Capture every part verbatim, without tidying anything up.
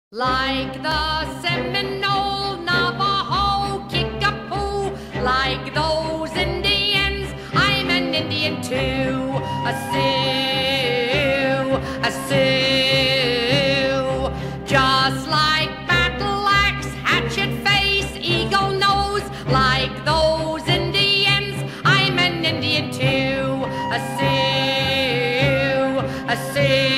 Like the Seminole, Navajo, Kickapoo, like those Indians, I'm an Indian too. A Sioux, a Sioux. Just like battle axe, hatchet face, eagle nose, like those Indians, I'm an Indian too. A Sioux, a Sioux.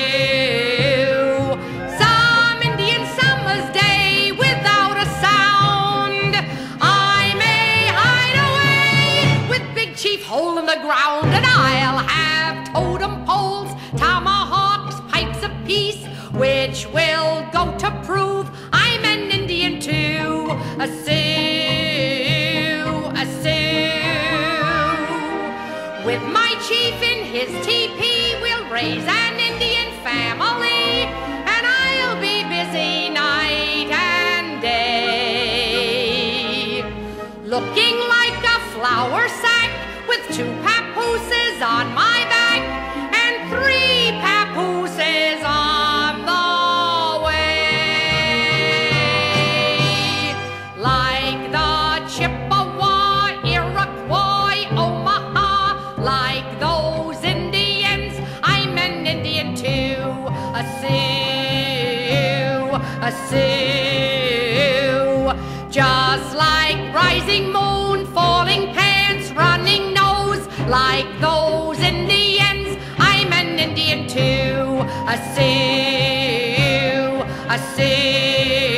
Hole in the ground, and I'll have totem poles, tomahawks, pipes apiece, which will go to prove I'm an Indian too. A Sioux, a Sioux. With my chief in his teepee, we'll raise an Indian family, and I'll be busy night and day, looking like a flour sack, with two papooses on my back and three papooses on the way. Like the Chippewa, Iroquois, Omaha, like those Indians, I'm an Indian too. A Sioux, a Sioux. Just like rising moon, falling pants, running like those Indians, I'm an Indian too. A Sioux, a Sioux.